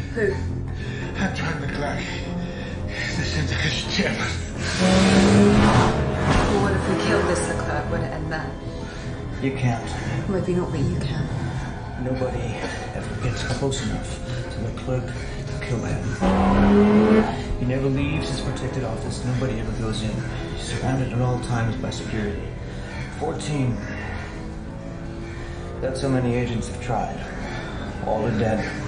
Who? Antoine Leclerc. The syndicate's chairman. Well, what if we killed this Leclerc? Would it end there? You can't. Maybe not, but you can. Nobody ever gets close enough to Leclerc to kill him. He never leaves his protected office. Nobody ever goes in. He's surrounded at all times by security. 14. That's how many agents have tried. All are dead.